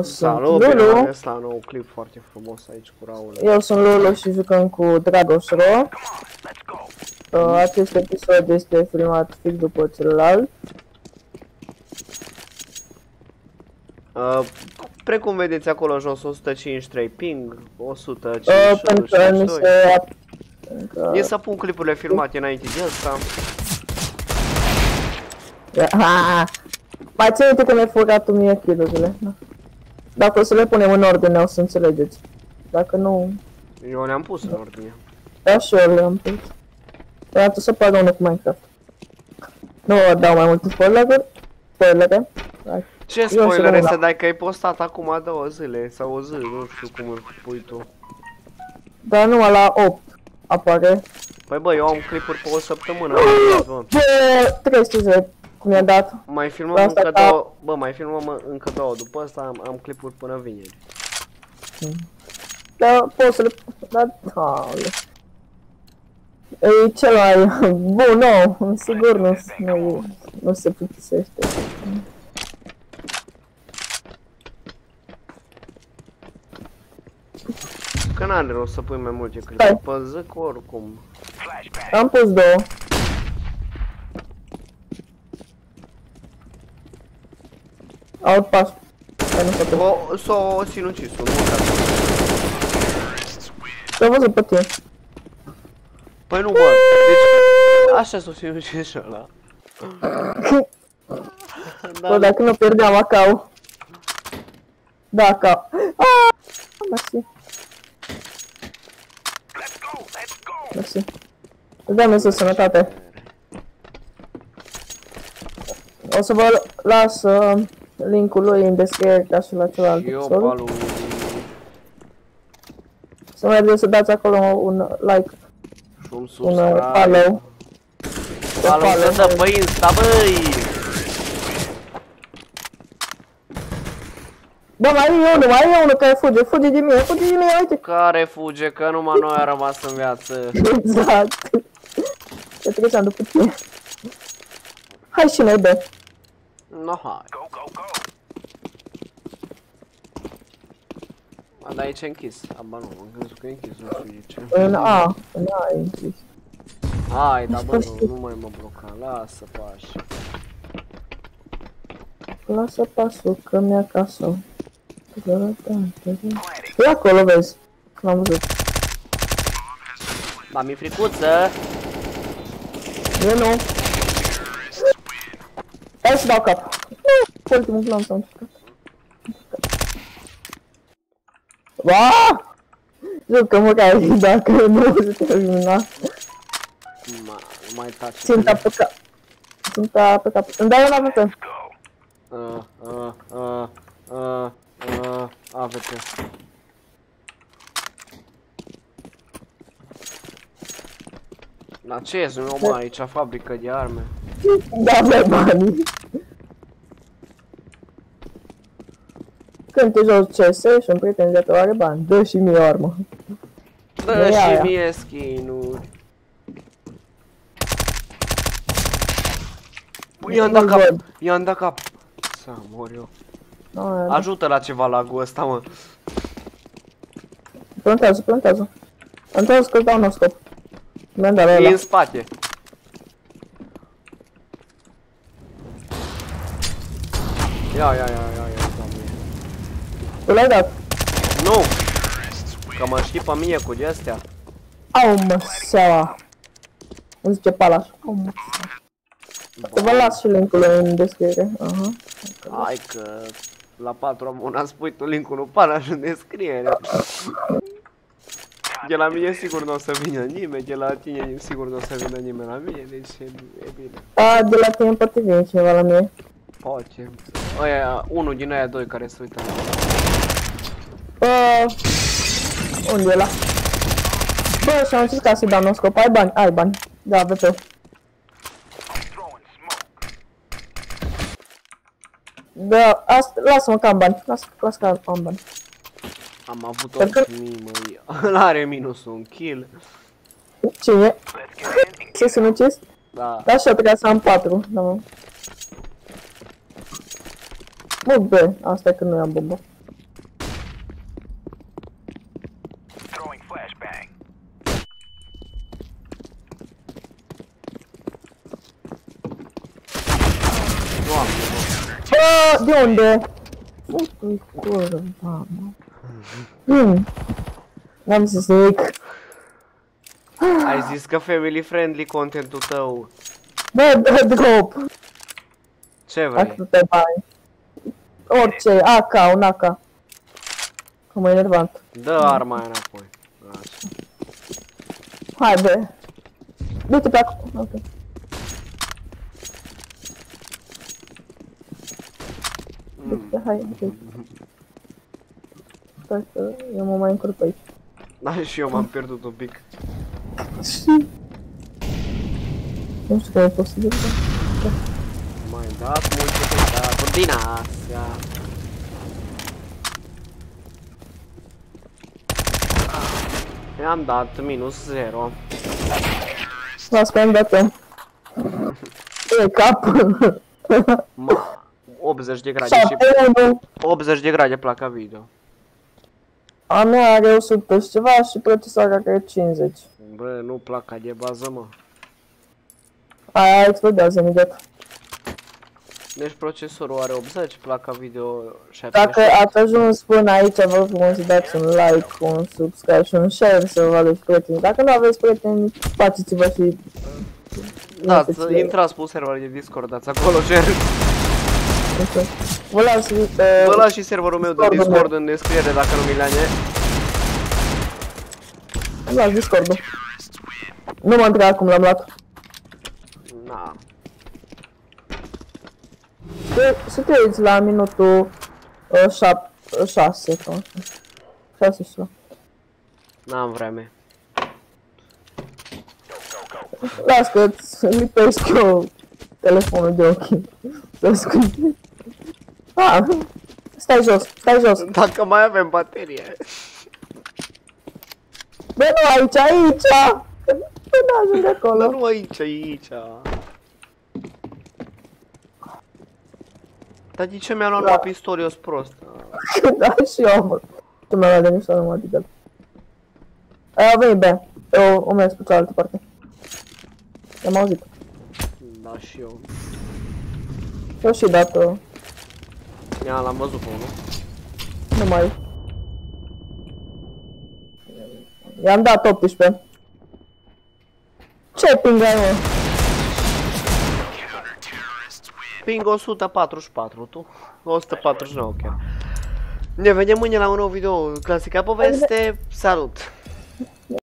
Eu sunt Lulu. Ăsta nou clip foarte frumos aici cu Raul. Eu sunt Lulu și jucăm cu Dragosro. Acest episod este filmat fix după celălalt. Precum vedeți acolo jos, 153 ping, 152. Pentru că mi se... E să pun clipurile filmate înainte de asta. Mai ține-te că mi-ai furat tu mie kill-urile. Dacă o să le punem în ordine, o să înțelegeți. Dacă nu... Eu le-am pus în ordine. Da, și eu le-am pus. Dar tu să pară unul cu Minecraft. Nu dau mai multe spoilere. Ce spoilere să dai, că ai postat acum 2 zile sau o zi, nu știu cum îl pui tu. Dar numai la 8 apare. Păi bă, eu am clipuri pe o săptămână. Bă, 300 cum i-a dat. Mai filmăm încă 2, bă, mai filmăm încă 2, după asta am clipuri până vineri. Da, pot să le... Da, haule. E cel mai bun, nu, sigur nu se plictisește. Că n-are rost să pui mai multe clipuri, pe zic oricum. Am pus 2. Aud pas. S-o sinucis-o, nu ca. Te-a văzut pe tine. Păi nu, bă, deci așa s-o sinucis și ăla. Bă, dacă nu pierdeam acau. Da, acau. Mersi. Mersi. Îți dăm să sănătate. O să vă las link-ul lui în descriere ca și la celălalt episod. Să mergeți să dați acolo un like. Și un follow. Follow să pe Insta, băi! Bă, mai e unul care fuge de mine, uite! Care fuge, că numai noi a rămas în viață. Exact. Te treceam după tine. Hai și noi, bă. No, hai. A, dar aici e închis. Aba nu, am crezut că e închis, nu știu de ce. În A e închis. Hai, dar bă, nu mai mă bloca, lasă pași. Lasă pasul, că mi-e acasă. E acolo, vezi. L-am văzut. Dar mi-e fricuță. Eu nu. Hai să dau cap. Ultimul plan s-a încercat. Aaaa! Jucă-mă că ai zis dacă nu se termina. Mai taci. Ținta pe cap. Ținta pe cap. Îmi dai un AVP. AVP. Dar ce ești, nu mă, aici fabrică de arme. Da, bă, banii. Când te joci CS și un prieten de tău are bani, dă și mie o armă. Dă și mie skin-uri. I-am dat cap, Să mor eu. Ajută la ceva lagul ăsta, mă. Plantează. Plantează că-ți dau un scop. Mi-am dat ăla. E în spate. Ia, doamne. Tu l-ai dat? Nu! Că mă știi pe mine cu de-astea. Au, mă, seaua. Îmi zice Palaș. Au, mă, seaua. Să vă las și link-ul în descriere. Hai că la 4 abona spui tu link-ul lui Palaș în descriere. De la mine sigur nu o să vină nimeni, de la tine sigur nu o să vină nimeni la mine, deci e bine. A, de la tine poate vine cineva la mine. Poate. Ăia, unul din aia doi care se uită. Unde e ăla? Bă, și-am încercat să-i dau noscop, ai bani, da, VP. Da, lasă-mă că am bani, lasă că am bani. Am avut 8.000, măi, ăla are minus un kill. Cine? Ce să nucesc? Da. Da, așa, trebuia să am 4, da, mă. Bă, asta e că nu am bombă. De unde? Ui, curva, mă. N-am zis nimic. Ai zis că family friendly contentul tău. Bă, drop. Ce vrei? Atâta bani. Orice, AK, un AK. Că mă enervant. Dă arma aia înapoi. Așa. Hai, bă. Du-te pe acolo. Ok. Du-te, hai, du-te. Stai să eu mă mai încurc pe aici. Da, și eu m-am pierdut un pic. Nu știu că e posibil. M-ai dat multe păcaturi din astea. I-am dat -0. Las că am dat eu. E cap. 80 de grade și 80 de grade placa video. A mea are 100 și ceva și procesoarea care e 50. Bă, nu placa de bază, mă. Aia explodează imediat. Deci procesorul are 80, placa video 70. Dacă ați ajuns până aici, vă rog frumos să dați un like, un subscribe și un share să vă aduci prieteni. Dacă nu aveți prieteni, faceți-vă și... Da, intrați pe serverul de Discord, dați acolo share. Vă las Vă las și serverul meu de Discord în descriere dacă nu Milane. Vă las Discord-ul. Nu mă întreb acum, l-am luat. Na. Să te uiți la minutul 6 sau 6 și ceva. N-am vreme. Las că-ți lipesc eu telefonul de ochi. Să asculti. Stai jos, stai jos. Dacă mai avem baterie. Bă, nu aici! Bă, nu ajung de acolo. Nu aici. Dar de ce mi-a luat numai pistol, eu-s prost? Da, și eu, mă. Tu mi-a luat de mișto numai de el. Aia, veni, bă. Eu o merg pe cealaltă parte. I-am auzit. Da, și eu. Eu și dat-o. L-am văzut pe unul. Nu mai. I-am dat 18. Ce ping ai, mă? Ping 144, tu? 149 chiar. Ne vedem mâine la un nou video. Clasica poveste. Salut!